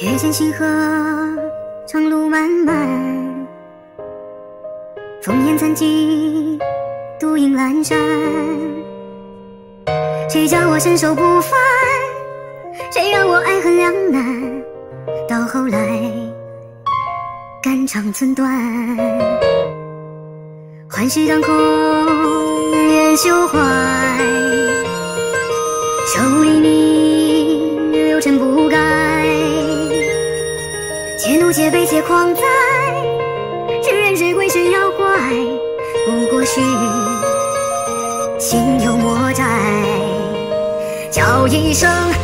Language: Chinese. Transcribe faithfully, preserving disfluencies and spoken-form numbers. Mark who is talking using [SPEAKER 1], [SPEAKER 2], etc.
[SPEAKER 1] 月见星河，长路漫漫，烽烟残迹，独影阑珊。谁叫我身手不凡？谁让我爱恨两难？到后来，肝肠寸断。幻世当空，愿休怀。手里你流尘不改。且怒且悲且狂哉，是人是鬼是妖怪，不过是心有魔债。叫一声